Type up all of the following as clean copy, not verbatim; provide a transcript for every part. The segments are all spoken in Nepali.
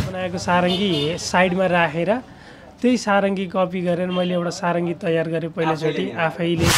बनाएको सारङ्गी साइडमा राखेर त्यही सारङ्गी कपी गरेर मैले एउटा सारङ्गी तयार गरेँ पहिलोचोटि आफैले।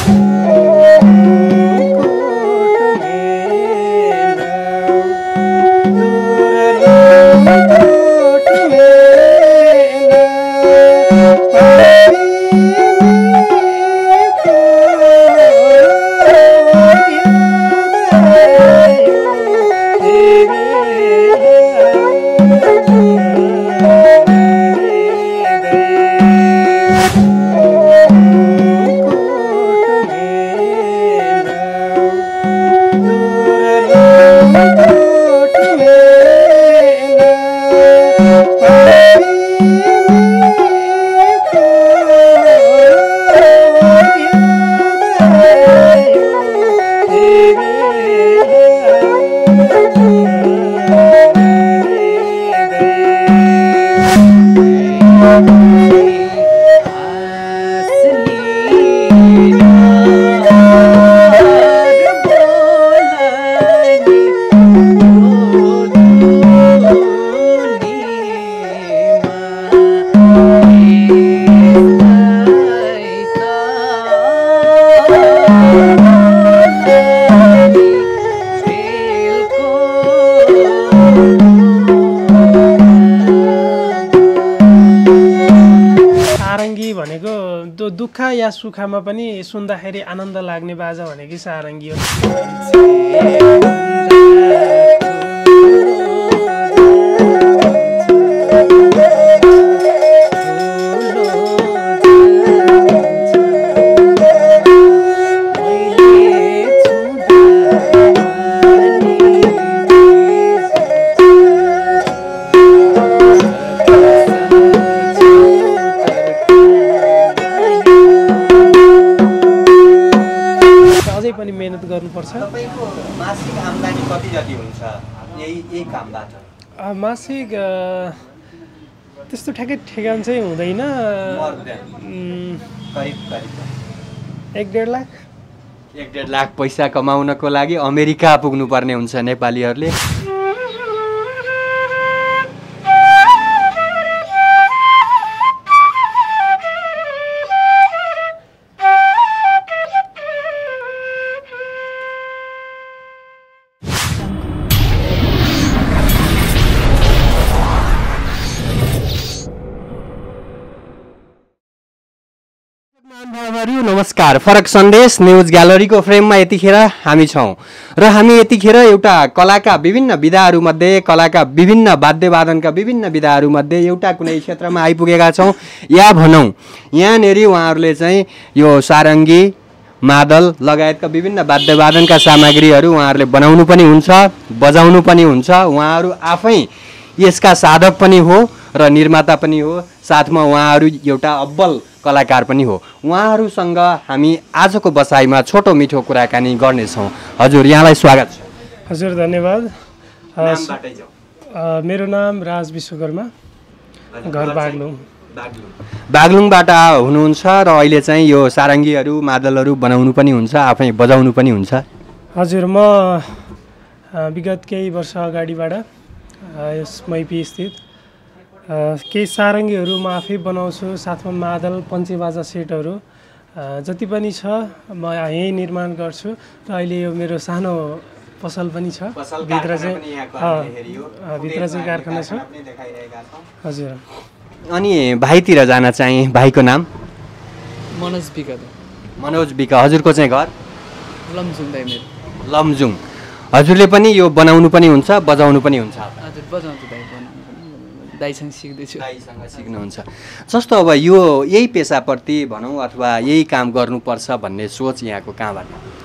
दुःख या सुखमा पनि सुन्दाखेरि आनन्द लाग्ने बाजा भनेकै सारङ्गी हो। पनि मेहनत गर्नुपर्छ। तपाईको मासिक आम्दानी कति जति हुन्छ यही कामबाट? मासिक त्यस्तो ठ्याक्कै ठेगान चाहिँ हुँदैन, करिब 1.5 लाख। 1.5 लाख पैसा कमाउनको लागि अमेरिका पुग्नुपर्ने हुन्छ नेपालीहरूले। नमस्कार, फरक सन्देश न्युज ग्यालरीको फ्रेममा यतिखेर हामी छौँ र हामी यतिखेर एउटा कलाका विभिन्न विधाहरूमध्ये, कलाका विभिन्न वाद्यवादनका विभिन्न विधाहरूमध्ये एउटा कुनै क्षेत्रमा आइपुगेका छौँ। या भनौँ यहाँनेरि उहाँहरूले चाहिँ यो सारङ्गी, मादल लगायतका विभिन्न वाद्यवादनका सामग्रीहरू उहाँहरूले बनाउनु पनि हुन्छ, बजाउनु पनि हुन्छ। उहाँहरू आफै यसका साधक पनि हो र निर्माता पनि हो, साथमा उहाँहरू एउटा अब्बल कलाकार पनि हो। उहाँहरूसँग हामी आजको बसाइमा छोटो मिठो कुराकानी गर्नेछौँ। हजुर, यहाँलाई स्वागत छ। हजुर, धन्यवाद। मेरो नाम राज विश्वकर्मा, घर बागलुङ। बागलुङबाट हुनुहुन्छ र अहिले चाहिँ यो सारङ्गीहरू, मादलहरू बनाउनु पनि हुन्छ, आफै बजाउनु पनि हुन्छ। हजुर, म विगत केही वर्ष अगाडिबाट यस मैपी स्थित केही सारङ्गीहरू म आफै बनाउँछु, साथमा मादल, पञ्चेबाजा सेटहरू जति पनि छ म यहीँ निर्माण गर्छु र अहिले यो मेरो सानो पसल पनि छ। भित्र चाहिँ कारखाना छ। हजुर। अनि भाइतिर जान चाहिँ, भाइको नाम? मनोज बिका। मनोज बिका। हजुरको चाहिँ घर? लमजुङ। लमजुङ। हजुरले पनि यो बनाउनु पनि हुन्छ, बजाउनु पनि हुन्छ? हजुर, बजाउँछु भाइ, दाइसँग सिक्दैछु। दाइसँग सिक्नुहुन्छ। जस्तो अब यो यही पेसाप्रति भनौँ अथवा यही काम गर्नुपर्छ भन्ने सोच यहाँको कहाँबाट?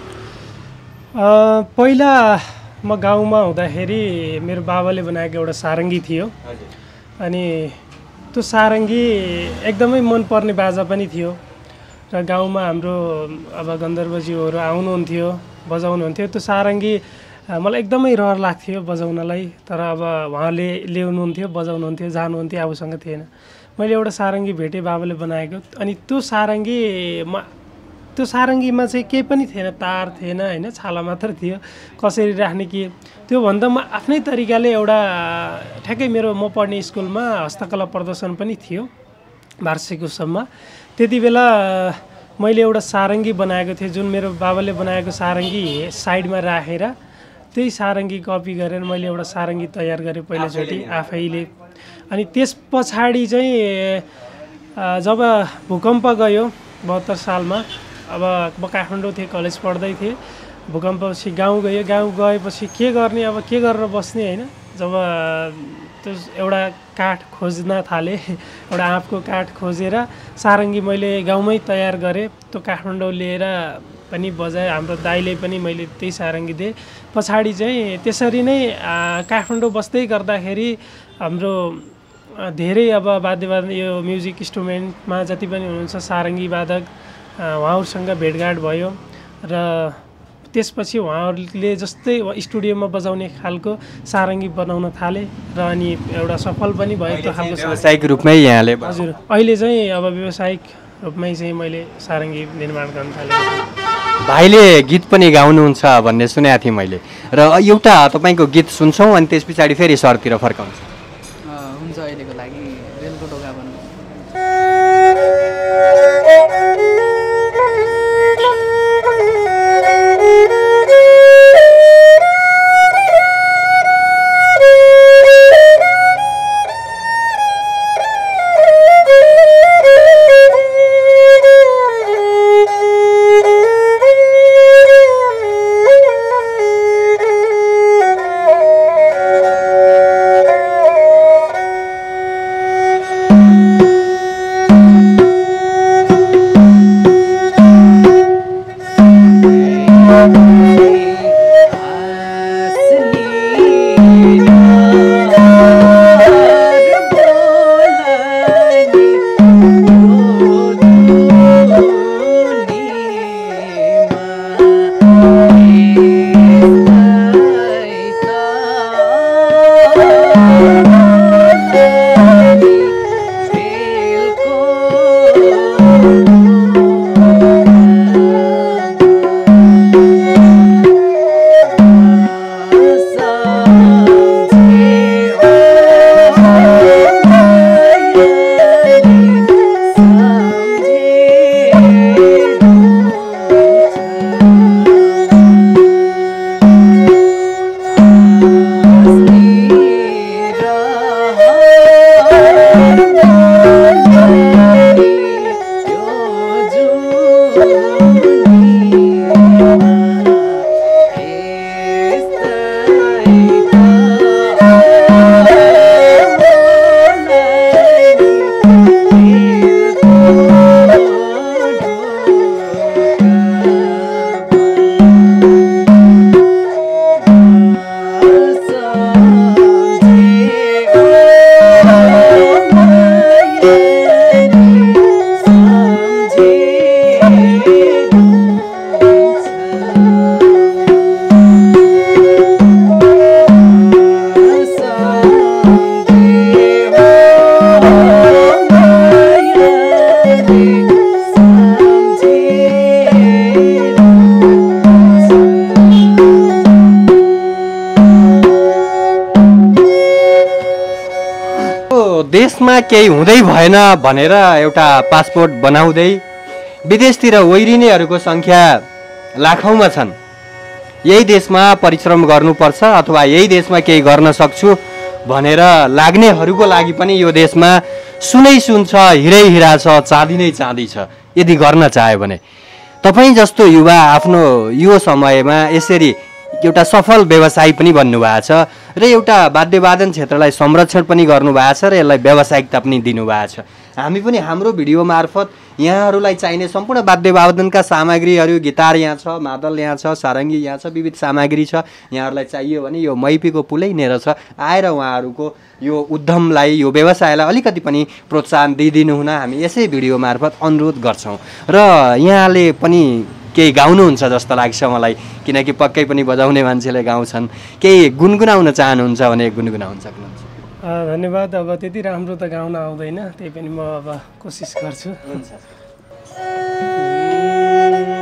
पहिला म गाउँमा हुँदाखेरि मेरो बाबाले बनाएको एउटा सारङ्गी थियो। अनि त्यो सारङ्गी एकदमै मनपर्ने बाजा पनि थियो र गाउँमा हाम्रो अब गन्धर्वज्यूहरू आउनुहुन्थ्यो, बजाउनुहुन्थ्यो। त्यो सारङ्गी मलाई एकदमै रहर लाग्थ्यो बजाउनलाई, तर अब उहाँले ल्याउनुहुन्थ्यो, बजाउनुहुन्थ्यो, जानुहुन्थ्यो, आफूसँग थिएन। मैले एउटा सारङ्गी भेटेँ बाबाले बनाएको, अनि त्यो सारङ्गी त्यो सारङ्गीमा चाहिँ केही पनि थिएन, तार थिएन होइन, छाला मात्र थियो, कसरी राख्ने के त्यो भन्दा म आफ्नै तरिकाले एउटा ठ्याक्कै म पढ्ने स्कुलमा हस्तकला प्रदर्शन पनि थियो वार्षिक उत्सवमा। त्यति बेला मैले एउटा सारङ्गी बनाएको थिएँ, जुन मेरो बाबाले बनाएको सारङ्गी साइडमा राखेर त्यही सारङ्गी कपी गरेर मैले एउटा सारङ्गी तयार गरेँ पहिलोचोटि आफैले। अनि त्यस पछाडि चाहिँ जब भूकम्प गयो 72 सालमा, अब म काठमाडौँ थिएँ, कलेज पढ्दै थिएँ, भूकम्पपछि गाउँ गयो, गाउँ गएपछि के गर्ने, अब के गरेर बस्ने होइन। जब त्यो एउटा काठ खोज्न थालेँ, एउटा आँपको काठ खोजेर सारङ्गी मैले गाउँमै तयार गरेँ, त्यो काठमाडौँ लिएर पनि बजाएँ, हाम्रो दाइले पनि मैले त्यही सारङ्गी दिएँ। पछाडि चाहिँ त्यसरी नै काठमाडौँ बस्दै गर्दाखेरि हाम्रो धेरै अब वाद्यवादन यो म्युजिक इन्स्ट्रुमेन्टमा जति पनि हुनुहुन्छ सारङ्गी वादक उहाँहरूसँग भेटघाट भयो र त्यसपछि उहाँहरूले जस्तै स्टुडियोमा बजाउने खालको सारङ्गी बनाउन थाले र अनि एउटा सफल पनि भयो त्यो खालको व्यावसायिक रूपमै यहाँले। हजुर, अहिले चाहिँ अब व्यावसायिक रूपमै चाहिँ मैले सारङ्गी निर्माण गर्न थालेँ। भाइले गीत पनि गाउनुहुन्छ भन्ने सुनेको थिएँ मैले, र एउटा तपाईँको गीत सुन्छौँ अनि त्यस पछाडि फेरि सरतिर फर्काउँछौँ। हुन्छ, अहिलेको लागि रेलको ढोका भन्नु। देशमा केही हुँदै भएन भनेर एउटा पासपोर्ट बनाउँदै विदेशतिर ओइरिनेहरूको सङ्ख्या लाखौँमा छन्। यही देशमा परिश्रम गर्नुपर्छ अथवा यही देशमा केही गर्न सक्छु भनेर लाग्नेहरूको लागि पनि यो देशमा सुनै सुन छ, हिरै हिरा छ, चाँदी नै चाँदी छ। यदि गर्न चाह्यो भने तपाईँ जस्तो युवा आफ्नो यो समयमा यसरी एउटा सफल व्यवसायी पनि बन्नुभएको छ र एउटा वाद्यवादन क्षेत्रलाई संरक्षण पनि गर्नुभएको छ र यसलाई व्यावसायिकता पनि दिनुभएको छ। हामी पनि हाम्रो भिडियो मार्फत यहाँहरूलाई चाहिने सम्पूर्ण वाद्यवादनका सामग्रीहरू, गिटार यहाँ छ, मादल यहाँ छ, सारङ्गी यहाँ छ, विविध सामग्री छ, यहाँहरूलाई चाहियो भने यो मैपीको पुलै नेर छ, आएर उहाँहरूको यो उद्यमलाई, यो व्यवसायलाई अलिकति पनि प्रोत्साहन दिइदिनु हुन हामी यसै भिडियो मार्फत अनुरोध गर्छौँ। र यहाँले पनि केही गाउनुहुन्छ जस्तो लाग्छ मलाई, किनकि पक्कै पनि बजाउने मान्छेले गाउँछन्। केही गुनगुनाउन चाहनुहुन्छ भने गुनगुनाउन सक्नुहुन्छ। धन्यवाद। अब त्यति राम्रो त गाउन आउँदैन, त्यही पनि म अब कोसिस गर्छु।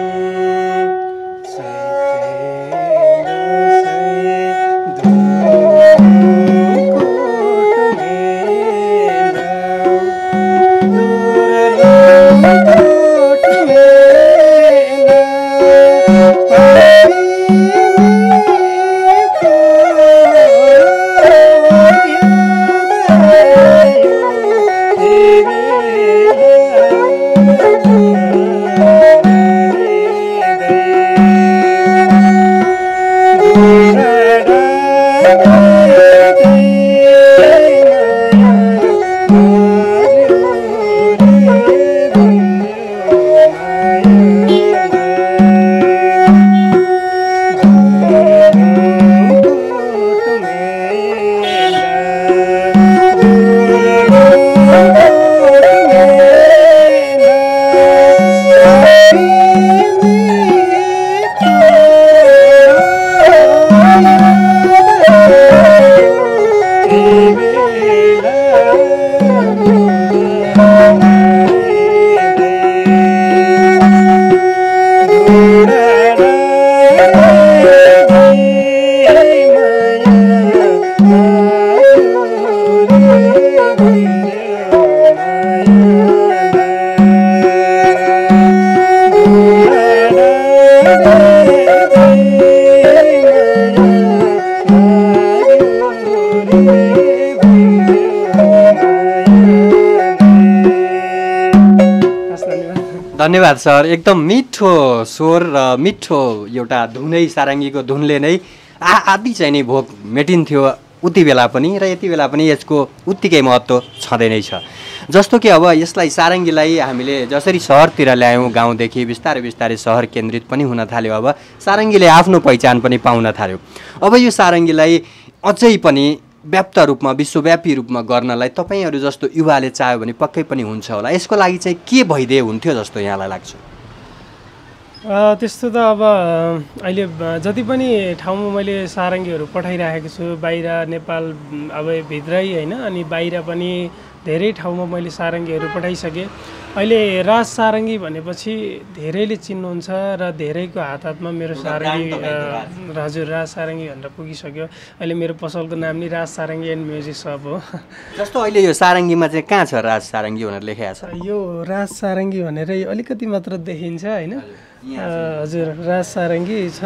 धन्यवाद सर। एकदम मिठो स्वर र मिठो एउटा धुनै सारङ्गीको धुनले नै आदि चाहिँ नै भोक मेटिन्थ्यो उति बेला पनि र यति बेला पनि यसको उत्तिकै महत्त्व छँदै नै छ। जस्तो कि अब यसलाई सारङ्गीलाई हामीले जसरी शहरतिर ल्यायौँ, गाउँदेखि बिस्तारै बिस्तारै शहर केन्द्रित पनि हुन थाल्यो। अब सारङ्गीले आफ्नो पहिचान पनि पाउन थाल्यो। अब यो सारङ्गीलाई अझै पनि व्याप्त रूपमा विश्वव्यापी रूपमा गर्नलाई तपाईँहरू जस्तो युवाले चाह्यो भने पक्कै पनि हुन्छ होला। यसको लागि चाहिँ के भइदिए हुन्थ्यो जस्तो यहाँलाई लाग्छ? त्यस्तो त अब अहिले जति पनि ठाउँमा मैले सारङ्गीहरू पठाइराखेको छु, बाहिर नेपाल अब भित्रै होइन, अनि बाहिर पनि धेरै ठाउँमा मैले सारङ्गीहरू पठाइसकेँ। अहिले राज सारङ्गी भनेपछि धेरैले चिन्नुहुन्छ र धेरैको हात हातमा मेरो सारङ्गी हजुर राज सारङ्गी भनेर पुगिसक्यो। अहिले मेरो पसलको नाम नै Raj Sarangi and music shop हो। जस्तो अहिले यो सारङ्गीमा चाहिँ कहाँ छ राज सारङ्गी भनेर लेखेको छ? यो राज सारङ्गी भनेर अलिकति मात्र देखिन्छ होइन। हजुर राज सारङ्गी छ।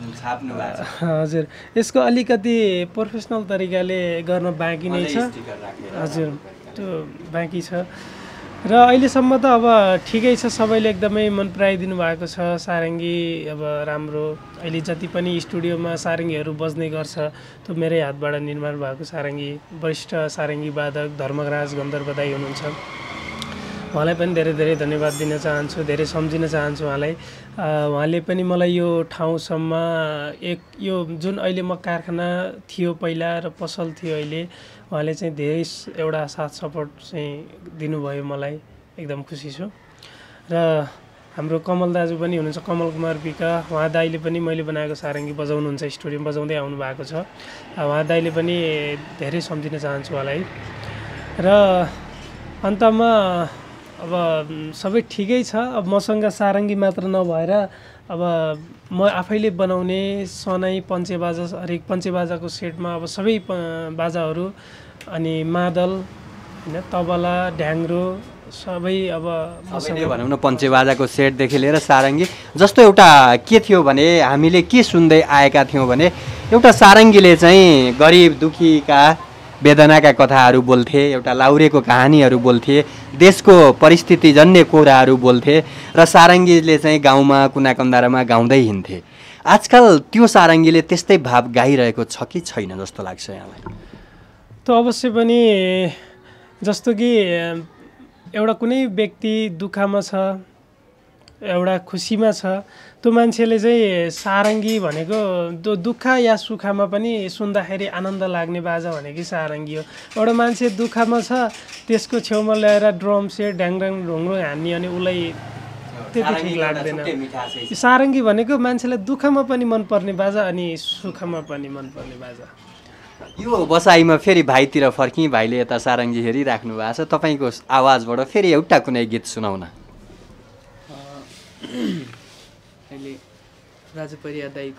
हजुर यसको अलिकति प्रोफेसनल तरिकाले गर्न बाँकी नै छ। हजुर त्यो बाँकी छ र अहिलेसम्म त अब ठिकै छ, सबैले एकदमै मन पराइदिनु भएको छ सारङ्गी। अब राम्रो अहिले जति पनि स्टुडियोमा सारङ्गीहरू बज्ने गर्छ त्यो मेरै हातबाट निर्माण भएको सारङ्गी। वरिष्ठ सारङ्गी वादक धर्मराज गन्धर्व दाइ हुनुहुन्छ, उहाँलाई पनि धेरै धेरै धन्यवाद दिन चाहन्छु, धेरै सम्झिन चाहन्छु उहाँलाई। उहाँले पनि मलाई यो ठाउँसम्म यो जुन अहिले म कारखाना थियो पहिला र पसल थियो अहिले, उहाँले चाहिँ धेरै एउटा साथ सपोर्ट चाहिँ दिनुभयो मलाई, एकदम खुसी छु। र हाम्रो कमल दाजु पनि हुनुहुन्छ, कमल कुमार विका, उहाँ दाइले पनि मैले बनाएको सारङ्गी बजाउनुहुन्छ, स्टुडियोमा बजाउँदै आउनु भएको छ। उहाँ दाइले पनि धेरै सम्झिन चाहन्छु उहाँलाई। र अन्तमा अब सबै ठिकै छ। अब मसँग सारङ्गी मात्र नभएर अब म आफैले बनाउने सनाई पञ्चेबाजा, हरेक पञ्चेबाजाको सेटमा अब सबै बाजाहरू अनि मादल होइन, तबला, ढ्याङ्ग्रो सबै अब मसँग भनौँ न पञ्चेबाजाको सेटदेखि लिएर सारङ्गी। जस्तो एउटा के थियो भने हामीले के सुन्दै आएका थियौँ भने एउटा सारङ्गीले चाहिँ गरिब दुखीका वेदनाका कथाहरू बोल्थे, एउटा लाउरेको कहानीहरू बोल्थे, देशको परिस्थितिजन्य कोराहरू बोल्थे र सारङ्गीले चाहिँ गाउँमा कुनाकन्दारामा गाउँदै हिँड्थे। आजकल त्यो सारङ्गीले त्यस्तै भाव गाइरहेको छ कि छैन जस्तो लाग्छ यहाँलाई? त अवश्य पनि जस्तो कि एउटा कुनै व्यक्ति दुःखमा छ, एउटा खुसीमा छ, त्यो मान्छेले चाहिँ सारङ्गी भनेको दुःख या सुखमा पनि सुन्दाखेरि आनन्द लाग्ने बाजा भनेकै सारङ्गी हो। एउटा मान्छे दुःखमा छ, त्यसको छेउमा ल्याएर ड्रम सेट ढ्याङढ्याङ ढुङ्ग्रो हान्ने अनि उसलाई त्यति ठिक लाग्दैन। सारङ्गी भनेको मान्छेलाई दुःखमा पनि मनपर्ने बाजा अनि सुखमा पनि मनपर्ने बाजा। यो बसाइमा फेरि भाइतिर फर्किँ, भाइले यता सारङ्गी हेरिराख्नु भएको छ, तपाईँको आवाजबाट फेरि एउटा कुनै गीत सुनाउन। अहिले राजु परिया दाइको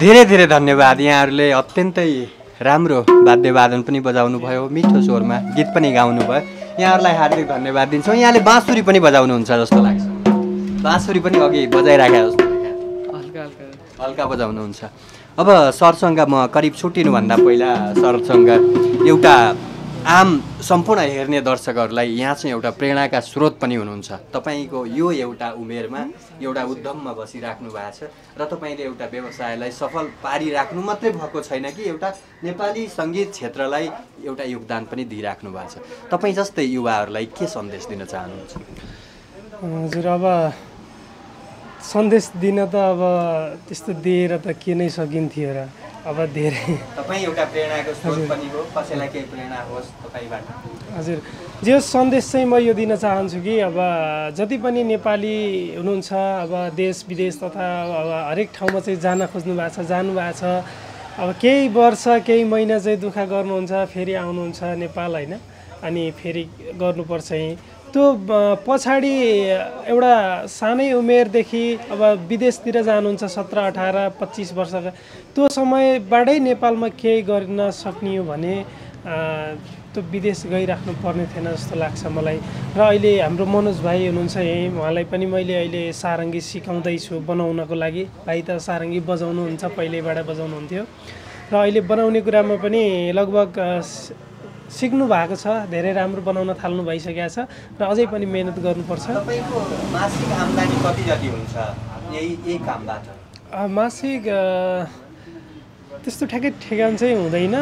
धेरै धेरै धन्यवाद। यहाँहरूले अत्यन्तै राम्रो वाद्यवादन पनि बजाउनु भयो, मिठो स्वरमा गीत पनि गाउनु भयो। यहाँहरूलाई हार्दिक धन्यवाद दिन्छौँ। यहाँले बाँसुरी पनि बजाउनुहुन्छ जस्तो लाग्छ। बाँसुरी पनि अघि बजाइराखे जस्तो हल्का हल्का हल्का बजाउनुहुन्छ। अब सरसँग म करिब छुट्टिनुभन्दा पहिला सरसँग एउटा आम सम्पूर्ण हेर्ने दर्शकहरूलाई यहाँ चाहिँ एउटा प्रेरणाका स्रोत पनि हुनुहुन्छ। तपाईँको यो एउटा उमेरमा एउटा उद्यममा बसिराख्नु भएको छ र तपाईँले एउटा व्यवसायलाई सफल पारिराख्नु मात्रै भएको छैन कि एउटा नेपाली सङ्गीत क्षेत्रलाई एउटा योगदान पनि दिइराख्नु भएको छ। तपाईँ जस्तै युवाहरूलाई के सन्देश दिन चाहनुहुन्छ? हजुर, अब सन्देश दिन त अब त्यस्तो दिएर त के नै सकिन्थ्यो र। अब धेरै तपाईँ एउटा प्रेरणाको स्रोत पनि हो, कसैलाई केही प्रेरणा होस् तपाईँबाट। हजुर, जे सन्देश चाहिँ म यो दिन चाहन्छु कि अब जति पनि नेपाली हुनुहुन्छ, अब देश विदेश तथा अब हरेक ठाउँमा चाहिँ जान खोज्नु भएको छ, जानुभएको छ। अब केही वर्ष केही महिना चाहिँ दुःख गर्नुहुन्छ, फेरि आउनुहुन्छ नेपाल होइन, अनि फेरि गर्नुपर्छ यहीँ। त्यो पछाडि एउटा सानै उमेरदेखि अब विदेशतिर जानुहुन्छ 17, 18, 25 वर्षका, त्यो समयबाटै नेपालमा केही गर्न सक्ने हो भने त्यो विदेश गइराख्नु पर्ने थिएन जस्तो लाग्छ मलाई। र अहिले हाम्रो मनोज भाइ हुनुहुन्छ यहीँ, उहाँलाई पनि मैले अहिले सारङ्गी सिकाउँदैछु बनाउनको लागि। भाइ त सारङ्गी बजाउनुहुन्छ, पहिल्यैबाट बजाउनुहुन्थ्यो र अहिले बनाउने कुरामा पनि लगभग सिक्नु भएको छ, धेरै राम्रो बनाउन थाल्नु भइसकेको छ र अझै पनि मेहनत गर्नुपर्छ। तपाईँको मासिक आम्दानी कति जति हुन्छ यही कामबाट? मासिक त्यस्तो ठ्याक्कै ठेगान चाहिँ हुँदैन,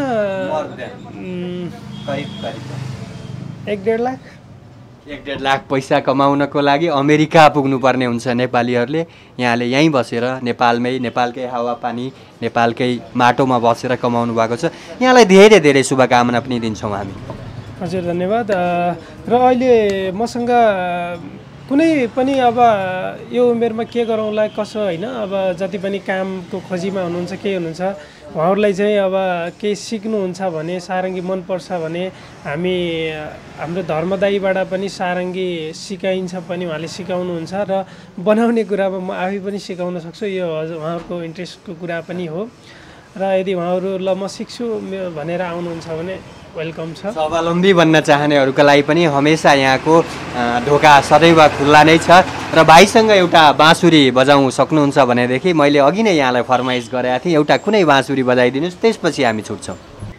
करिब 1-1.5 लाख। 1-1.5 लाख पैसा कमाउनको लागि अमेरिका पुग्नुपर्ने हुन्छ नेपालीहरूले। यहाँले यहीँ बसेर नेपालमै, नेपालकै हावापानी, नेपालकै माटोमा बसेर कमाउनु भएको छ। यहाँलाई धेरै धेरै शुभकामना पनि दिन्छौँ हामी। हजुर, धन्यवाद। र अहिले मसँग कुनै पनि अब यो उमेरमा के गरौँला कसो होइन, अब जति पनि कामको खोजीमा हुनुहुन्छ, के हुनुहुन्छ, उहाँहरूलाई चाहिँ अब केही सिक्नुहुन्छ भने, सारङ्गी मनपर्छ भने हामी हाम्रो धर्मदायीबाट पनि सारङ्गी सिकाइन्छ पनि, उहाँले सिकाउनुहुन्छ र बनाउने कुरामा म आफै पनि सिकाउन सक्छु। यो उहाँहरूको इन्ट्रेस्टको कुरा पनि हो र यदि उहाँहरू ल म सिक्छु भनेर आउनुहुन्छ भने वेलकम छ। स्वावलम्बी बन्न चाहनेहरूका लागि पनि हमेसा यहाँको ढोका सदैव खुल्ला नै छ। र भाइसँग एउटा बाँसुरी बजाउँ सक्नुहुन्छ भनेदेखि मैले अघि नै यहाँलाई फरमाइस गरेको थिएँ, एउटा कुनै बाँसुरी बजाइदिनुहोस्, त्यसपछि हामी छुट्छौँ।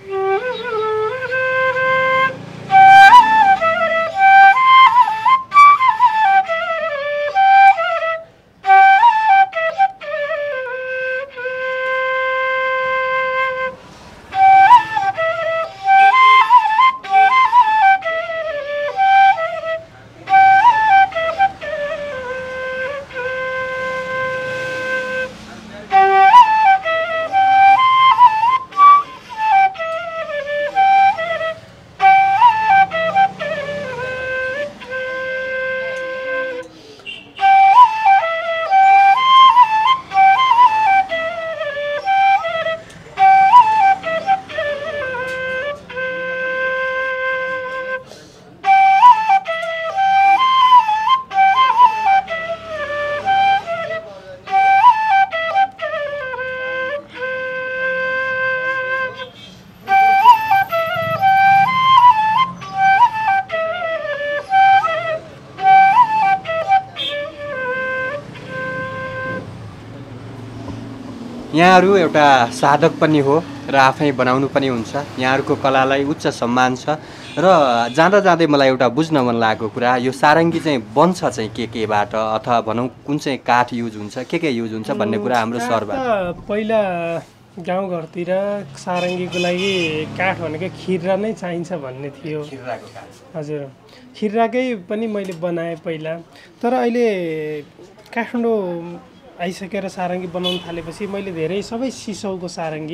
यहाँहरू एउटा साधक पनि हो र आफै बनाउनु पनि हुन्छ। यहाँहरूको कलालाई उच्च सम्मान छ। र जाँदा जाँदै मलाई एउटा बुझ्न मन लागेको कुरा, यो सारङ्गी चाहिँ बन्छ चाहिँ केबाट, अथवा भनौँ कुन चाहिँ काठ युज हुन्छ, के युज हुन्छ भन्ने कुरा हाम्रो सरबाट। पहिला गाउँघरतिर सारङ्गीको लागि काठ भनेको खिर्रा नै चाहिन्छ भन्ने थियो। हजुर, खिर्राकै पनि मैले बनाएँ पहिला, तर अहिले काठमाडौँ आइसकेर सारङ्गी बनाउन थालेपछि मैले धेरै सबै सिसौको सारङ्गी,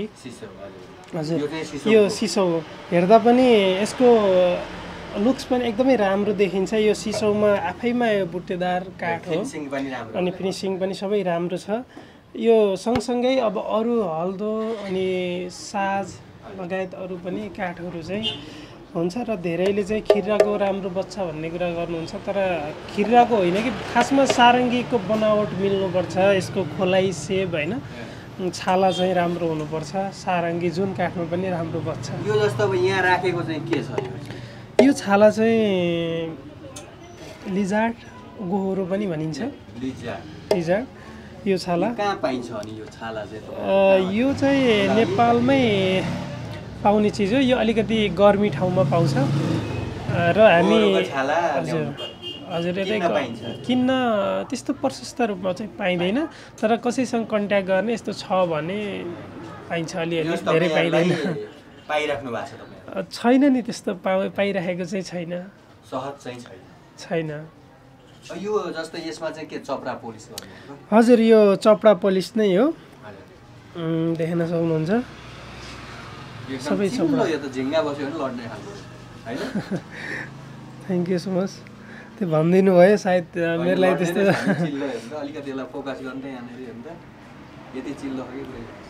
हजुर यो सिसौ हेर्दा पनि यसको लुक्स पनि एकदमै राम्रो देखिन्छ। यो सिसौमा आफैमा यो बुट्टेदार काठ हो अनि फिनिसिङ पनि सबै राम्रो छ। यो सँगसँगै अब अरू हल्दो अनि साज लगायत अरू पनि काठहरू चाहिँ हुन्छ र धेरैले चाहिँ खिर्राको राम्रो बच्छ भन्ने कुरा गर्नुहुन्छ, तर खिर्राको होइन कि खासमा सारङ्गीको बनावट मिल्नुपर्छ, यसको खोलाइ सेप होइन, छाला चाहिँ राम्रो हुनुपर्छ सारङ्गी जुन काठमा पनि राम्रो बज्छ यो जस्तो अब यहाँ राखेको चाहिँ के छ यो छाला चाहिँ लिजार्ड गोहोरो पनि भनिन्छ लिजार्ड यो छाला कहाँ पाइन्छ अनि यो छाला चाहिँ यो चाहिँ नेपालमै पाउने चिज हो यो अलिकति गर्मी ठाउँमा पाउँछ र हामी हजुर यतै किन्न त्यस्तो प्रशस्त रूपमा चाहिँ पाइँदैन तर कसैसँग कन्ट्याक्ट गर्ने यस्तो छ भने पाइन्छ अलिअलि धेरै पाइँदैन पाइराख्नु भएको छ तपाईँ छैन नि त्यस्तो पाइराखेको चाहिँ छैन सहज चाहिँ छैन यो जस्तै यसमा चाहिँ के चपडा पोलिस गर्नु हजुर यो चपडा पोलिस नै हो देख्न सक्नुहुन्छ सबै चपडा यो त झिङ्गा बस्यो भने लड्ने खालको हैन थ्याङ्क यू सो मच त्यो भनिदिनु भयो सायद मेरो लागि त्यस्तो चिल्लो हेर्दा अलिकति यसलाई फोकस गर्दै यहाँनिर हेर्दा यति चिल्लो हो कि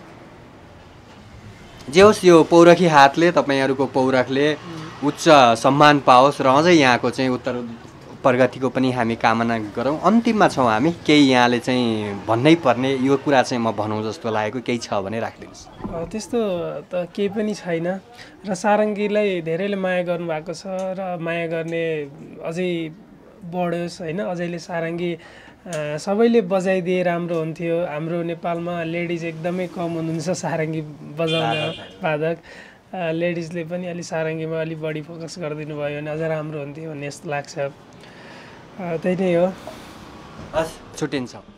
जे होस् यो पौरखी हातले तपाईँहरूको पौरखले उच्च सम्मान पाओस् र अझै यहाँको चाहिँ उत्तर प्रगतिको पनि हामी कामना गरौँ अन्तिममा छौँ हामी केही यहाँले चाहिँ भन्नै पर्ने यो कुरा चाहिँ म भनौँ जस्तो लागेको केही छ भने राखिदिनुहोस् त्यस्तो त केही पनि छैन र सारङ्गीलाई धेरैले माया गर्नुभएको छ र माया गर्ने अझै बढोस् होइन अझैले सारङ्गी सबैले बजाइदिए राम्रो हुन्थ्यो हाम्रो नेपालमा लेडिज एकदमै कम हुनुहुन्छ सारङ्गी बजाउन वादक लेडिजले पनि अलि सारङ्गीमा अलिक बढी फोकस गरिदिनु भयो भने अझ राम्रो हुन्थ्यो भन्ने जस्तो लाग्छ त्यही नै हो हस् छुट्टिन्छौँ